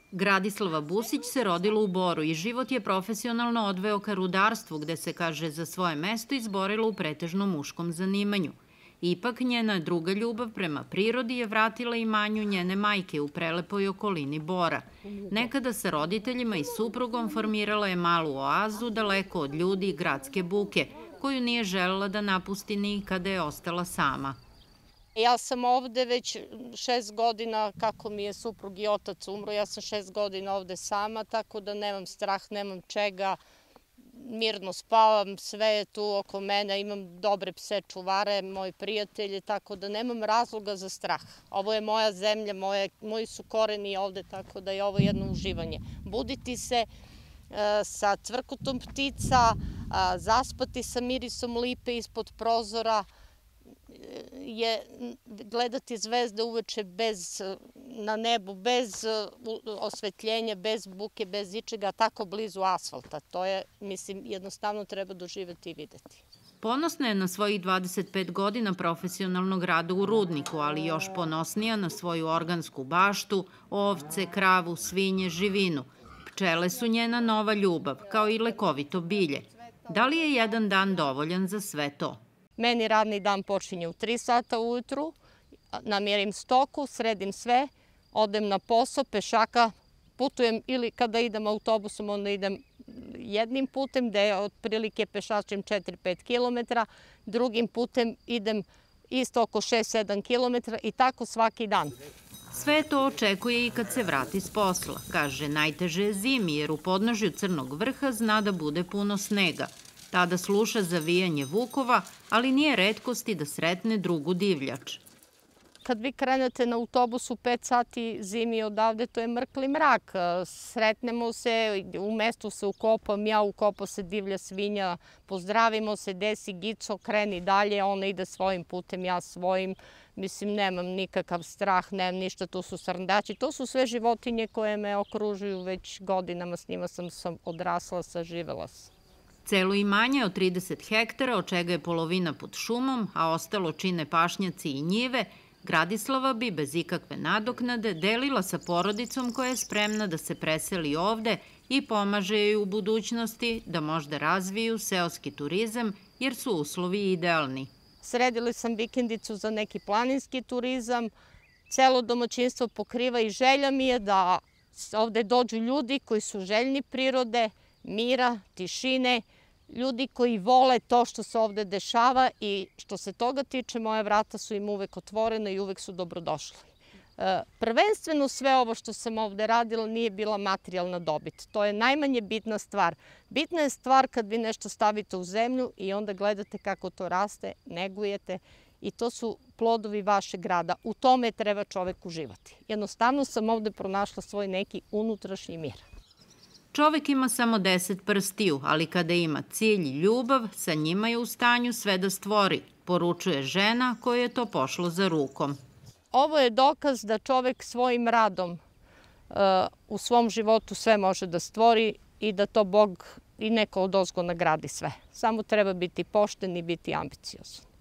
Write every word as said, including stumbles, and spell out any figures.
Gradislava Busić se rodila u Boru i život je profesionalno odveo ka rudarstvu, gde se, kaže, za svoje mesto izborila u pretežno muškom zanimanju. Ipak, njena druga ljubav prema prirodi je vratila imanju njene majke u prelepoj okolini Bora. Nekada sa roditeljima i suprugom formirala je malu oazu daleko od ljudi i gradske buke, koju nije želela da napusti ni kada je ostala sama. Ja sam ovde već šest godina, kako mi je suprug i otac umro, ja sam šest godina ovde sama, tako da nemam strah, nemam čega, mirno spavam, sve je tu oko mene, imam dobre pse čuvare, moji prijatelji, tako da nemam razloga za strah. Ovo je moja zemlja, moje, moji su koreni ovde, tako da je ovo jedno uživanje. Buditi se e, sa cvrkutom ptica, a, zaspati sa mirisom lipe ispod prozora, je gledati zvezde uveče bez, na nebu, bez osvetljenja, bez buke, bez ičega, tako blizu asfalta. To je, mislim, jednostavno treba doživeti i videti. Ponosna je na svojih dvadeset pet godina profesionalnog rada u rudniku, ali još ponosnija na svoju organsku baštu, ovce, kravu, svinje, živinu. Pčele su njena nova ljubav, kao i lekovito bilje. Da li je jedan dan dovoljan za sve to? Meni radni dan počinje u tri sata ujutru, namirim stoku, sredim sve, odem na posao, pešaka, putujem ili kada idem autobusom, onda idem jednim putem, gde je otprilike pešačem četiri do pet kilometara, drugim putem idem isto oko šest do sedam kilometara i tako svaki dan. Sve to očekuje i kad se vrati s posla. Kaže, najteže je zimi jer u podnožju Crnog vrha zna da bude puno snega. Tada sluša zavijanje vukova, ali nije retkosti da sretne drugu divljač. Kad vi krenete na autobusu pet sati zimi odavde, to je mrkli mrak. Sretnemo se, u mestu se ukopam, ja ukopa se divlja svinja, pozdravimo se, desi Gico, kreni dalje, ona ide svojim putem, ja svojim. Mislim, nemam nikakav strah, nemam ništa, to su srndači. To su sve životinje koje me okružuju već godinama, s njima sam, sam odrasla, saživela sam. Celo imanje od trideset hektara, od čega je polovina pod šumom, a ostalo čine pašnjaci i njive, Gradislava bi bez ikakve nadoknade delila sa porodicom koja je spremna da se preseli ovde i pomaže joj u budućnosti da možda razviju seoski turizam jer su uslovi idealni. Sredili sam vikendicu za neki planinski turizam, celo domaćinstvo pokriva i želja mi je da ovde dođu ljudi koji su željni prirode, mira, tišine, ljudi koji vole to što se ovde dešava i što se toga tiče, moja vrata su im uvek otvorena i uvek su dobrodošli. Prvenstveno sve ovo što sam ovde radila nije bila materijalna dobit. To je najmanje bitna stvar. Bitna je stvar kad vi nešto stavite u zemlju i onda gledate kako to raste, negujete i to su plodovi vašeg rada. U tome treba čovek uživati. Jednostavno sam ovde pronašla svoj neki unutrašnji mir. Čovek ima samo deset prstiju, ali kada ima cilj i ljubav, sa njima je u stanju sve da stvori, poručuje žena kojoj je to pošlo za rukom. Ovo je dokaz da čovek svojim radom uh, u svom životu sve može da stvori i da to Bog i neko odozgo nagradi sve. Samo treba biti pošten i biti ambiciozan.